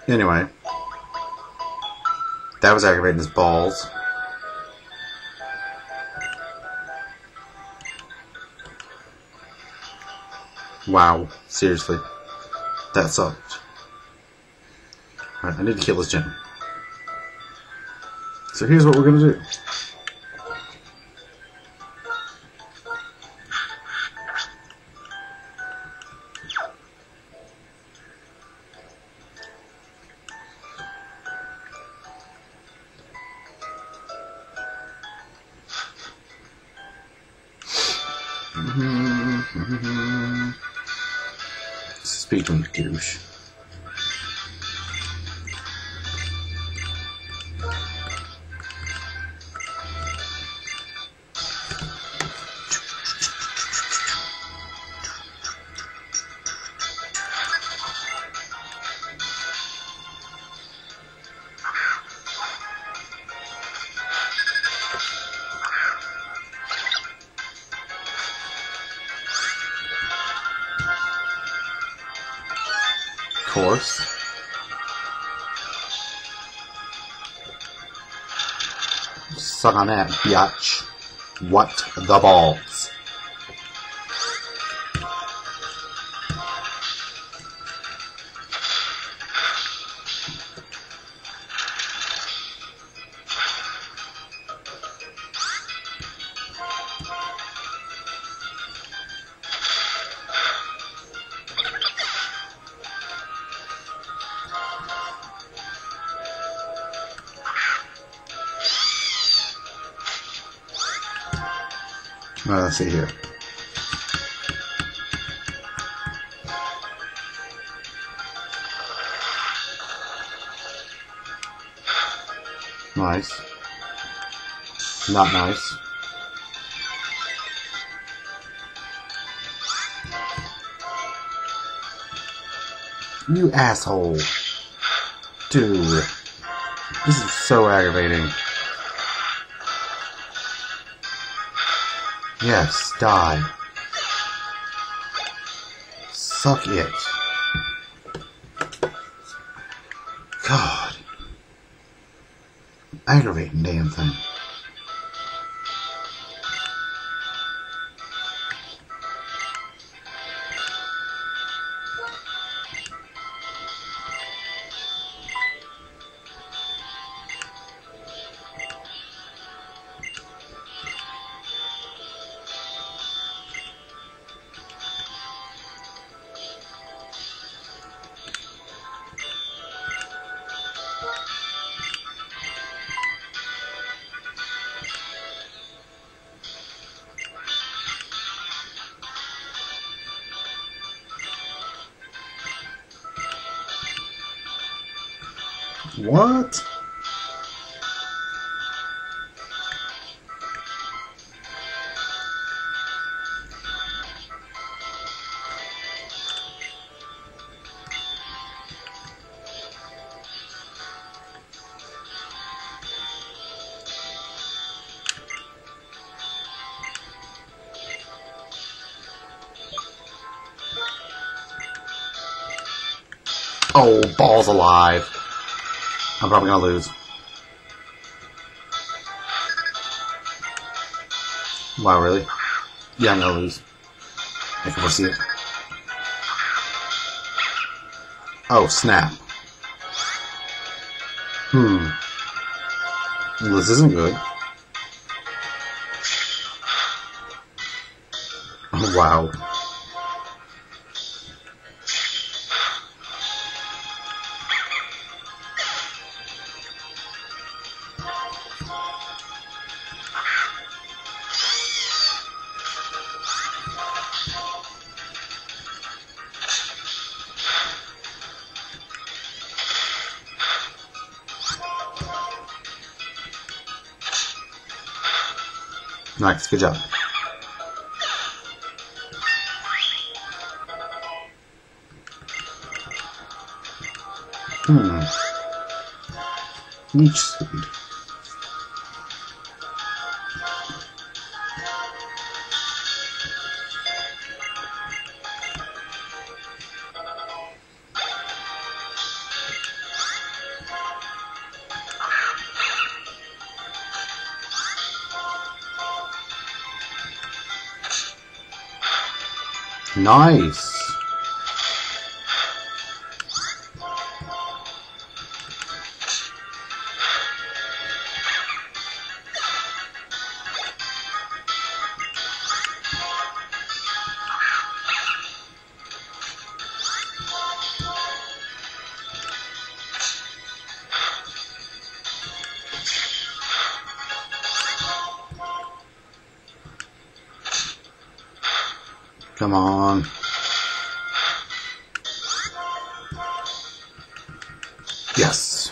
Anyway. That was aggravating his balls. Wow. Seriously. That sucked. Alright, I need to kill this gym. So here's what we're gonna do. Speak to me, douche. Course. Suck on that, biatch. What the balls? Let's see here. Nice. Not nice. You asshole. Dude. This is so aggravating. Yes, die. Suck it. God. Aggravating damn thing. What? Oh, balls alive. I'm probably gonna lose. Wow, really? Yeah, I'm gonna lose. I can foresee it. Oh, snap. This isn't good. Oh, wow. Nice, good job. Each speed. Nice. Come on. Yes.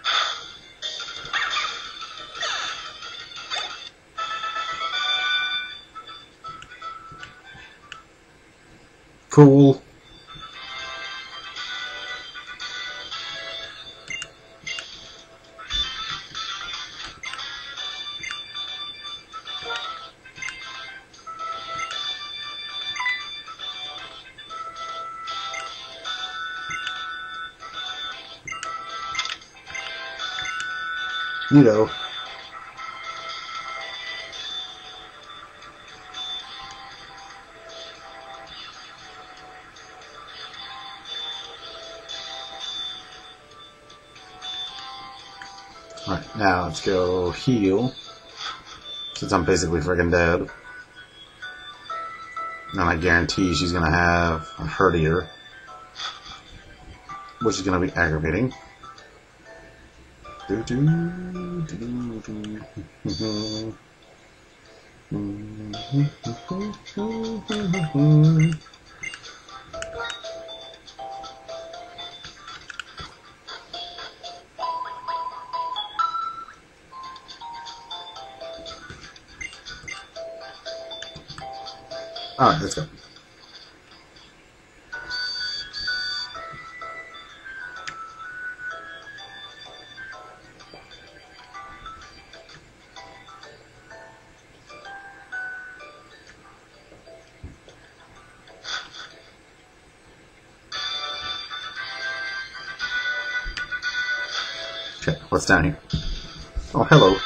Cool. You know. Alright, now let's go heal. Since I'm basically freaking dead. And I guarantee she's gonna have a herdier. Which is gonna be aggravating. Alright, let's go. Okay, what's down here? Oh, hello.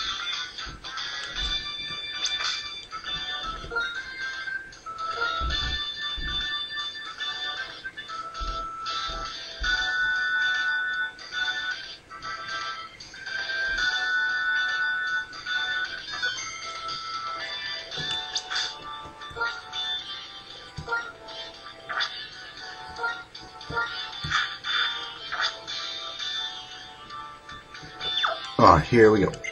Oh, here we go.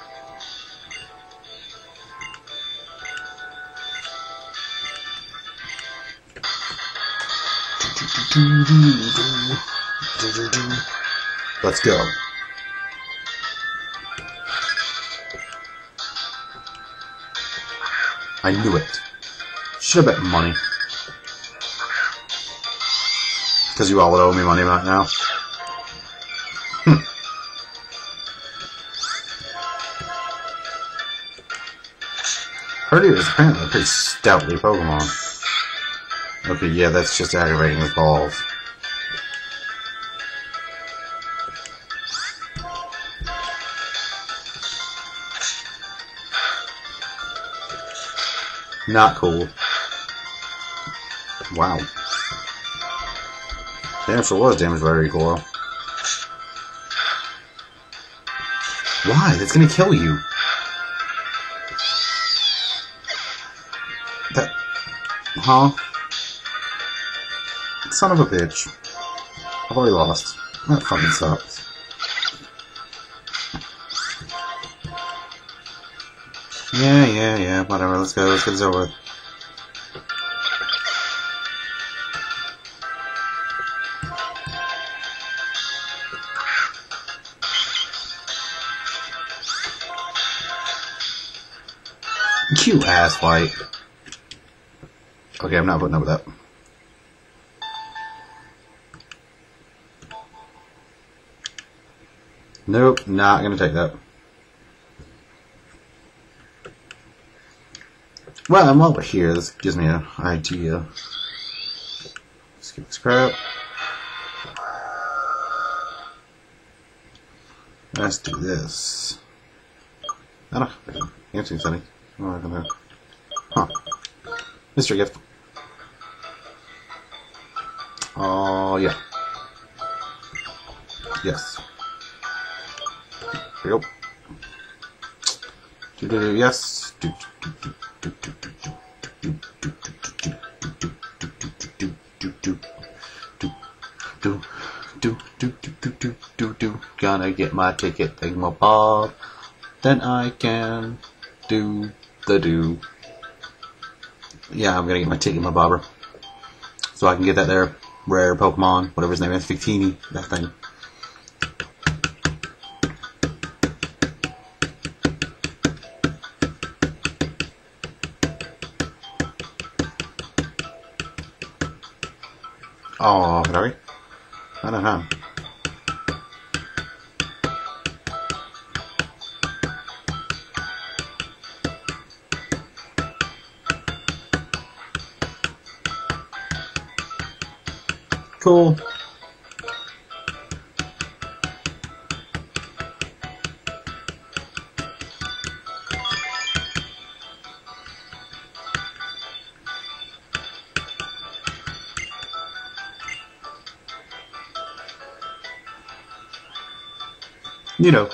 Let's go. I knew it. Should have bet money. Because you all would owe me money right now. Herdier is apparently a pretty stoutly Pokemon. Okay, yeah, that's just aggravating with balls. Not cool. Wow. Damn, sure was damaged by recoil. Why? That's gonna kill you. That... Huh? Son of a bitch. I've already lost. That fucking sucks. Yeah, whatever, let's go, let's get this over with. You asswipe. Okay, I'm not putting up with that. Nope, not gonna take that. Well, and while we're here, this gives me an idea. Skip this crap. Let's do this. I don't know. Answering something. Oh, I don't know. Huh. Mystery gift. Oh, yeah. Yes. Here we go. Yes. Gonna get my ticket thingamabob. Then I can do the do. Yeah, I'm gonna get my ticket mabobber. So I can get that there rare Pokemon, whatever his name is, Victini, that thing. Oh, sorry. I don't know. Cool. You know.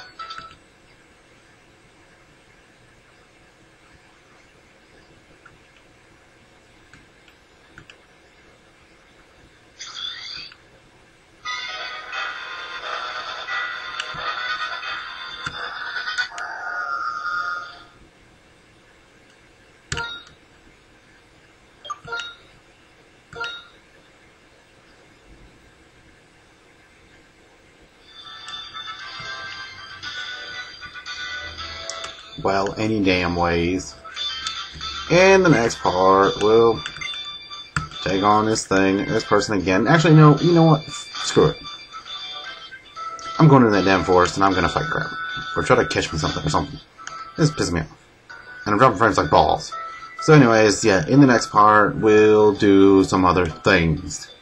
Well, any damn ways. And the next part will take on this person again. Actually, no, you know what? Screw it. I'm going to that damn forest and I'm gonna fight crap. Or try to catch me something or something. This pisses me off. And I'm dropping frames like balls. So anyways, yeah, in the next part, we'll do some other things.